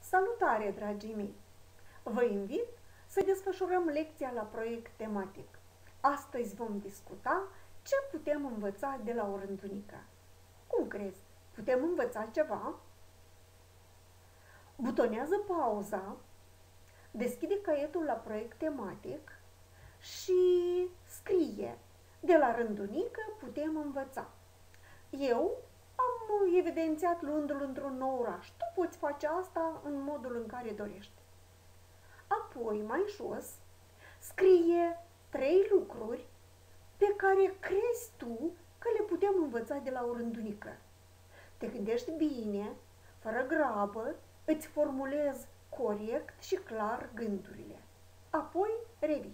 Salutare, dragii mei! Vă invit să desfășurăm lecția la proiect tematic. Astăzi vom discuta ce putem învăța de la o rândunică. Cum crezi? Putem învăța ceva? Butonează pauza, deschide caietul la proiect tematic și scrie: de la rândunică putem învăța. Eu am evidențiat luându-l într-un nou oraș. Tu poți face asta în modul în care dorești. Apoi, mai jos, scrie 3 lucruri pe care crezi tu că le putem învăța de la o rândunică. Te gândești bine, fără grabă, îți formulezi corect și clar gândurile. Apoi revii.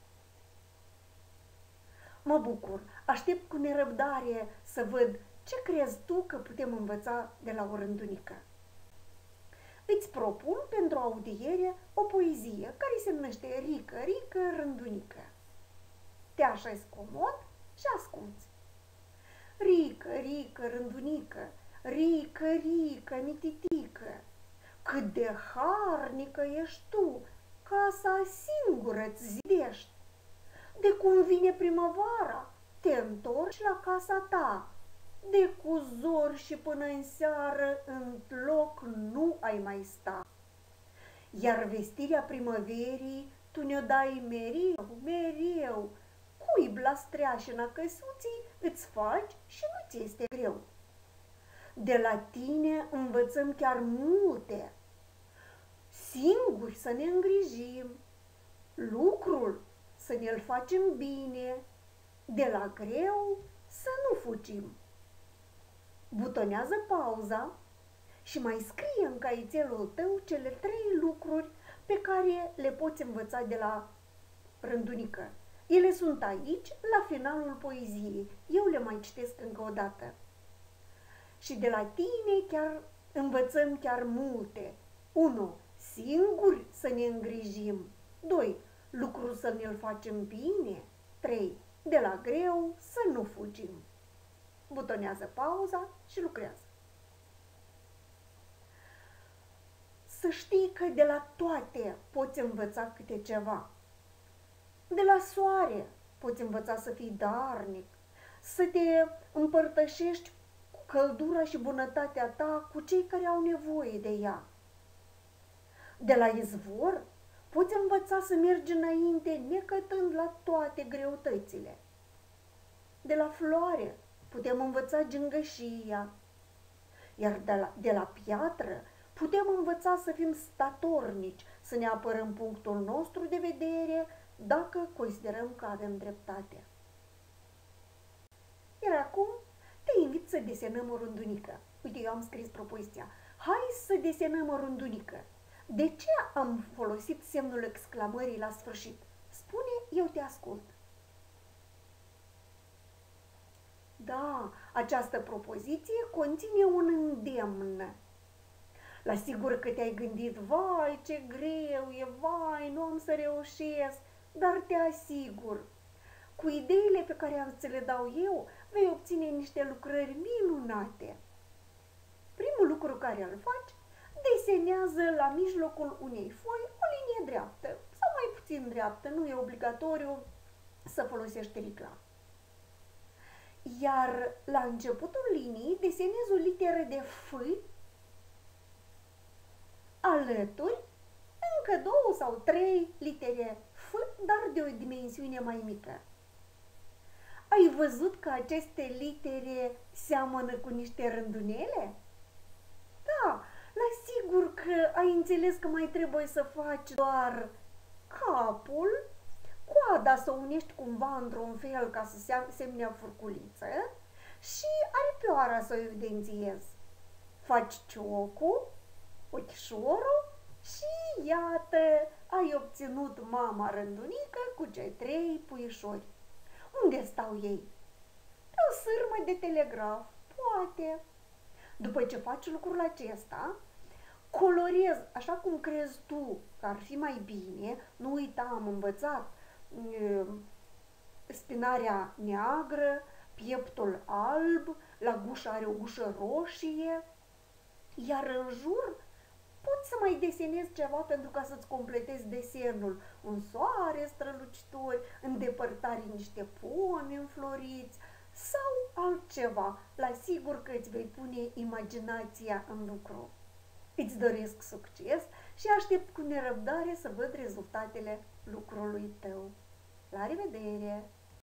Mă bucur, aștept cu nerăbdare să văd ce crezi tu că putem învăța de la o rândunică. Îți propun pentru audiere o poezie care se numește Rică, Rică, Rândunică. Te așezi comod și asculți. Rică, Rică, Rândunică, Rică, Rică, mititică, cât de harnică ești tu, casa singură-ți zidești. De cum vine primăvara, te întorci la casa ta. De cu zor și până în seară în loc nu ai mai sta. Iar vestirea primăverii tu ne-o dai mereu, mereu. Cui blastreașina căsuții îți faci și nu ți este greu. De la tine învățăm chiar multe. Singuri să ne îngrijim, lucrul să ne-l facem bine, de la greu să nu fugim. Butonează pauza și mai scrie în caietelul tău cele 3 lucruri pe care le poți învăța de la rândunică. Ele sunt aici, la finalul poeziei. Eu le mai citesc încă o dată. Și de la tine chiar învățăm chiar multe. 1. Singuri să ne îngrijim. 2. Lucrul să ne-l facem bine. 3. De la greu să nu fugim. Butonează pauza și lucrează. Să știi că de la toate poți învăța câte ceva. De la soare poți învăța să fii darnic, să te împărtășești cu căldura și bunătatea ta cu cei care au nevoie de ea. De la izvor poți învăța să mergi înainte necătând la toate greutățile. De la floare putem învăța gingășia, iar de la piatră putem învăța să fim statornici, să ne apărăm punctul nostru de vedere dacă considerăm că avem dreptate. Iar acum te invit să desenăm o rândunică. Uite, eu am scris propoziția. Hai să desenăm o rândunică. De ce am folosit semnul exclamării la sfârșit? Spune, eu te ascult. Da, această propoziție conține un îndemn. La sigur că te-ai gândit, vai, ce greu e, vai, nu am să reușesc, dar te asigur, cu ideile pe care am să le dau eu, vei obține niște lucrări minunate. Primul lucru care îl faci, desenează la mijlocul unei foi o linie dreaptă sau mai puțin dreaptă, nu e obligatoriu să folosești ricla. Iar la începutul liniei desenezi o literă de F, alături încă 2 sau 3 litere F, dar de o dimensiune mai mică. Ai văzut că aceste litere seamănă cu niște rândunele? Da, la sigur că ai înțeles că mai trebuie să faci doar capul, coada să o unești cumva într-un fel ca să semne furculiță și aripioara să o evidențiezi. Faci ciocul, ochișorul și iată, ai obținut mama rândunică cu cei 3 puișori. Unde stau ei? Pe o sârmă de telegraf, poate. După ce faci lucrul acesta, colorezi așa cum crezi tu că ar fi mai bine. Nu uita, am învățat spinarea neagră, pieptul alb, la gușă are o gușă roșie, iar în jur poți să mai desenezi ceva pentru ca să-ți completezi desenul. Un soare strălucitor, în depărtare niște pomi înfloriți sau altceva. La sigur că îți vei pune imaginația în lucru. Îți doresc succes și aștept cu nerăbdare să văd rezultatele lucrului tău. La revedere!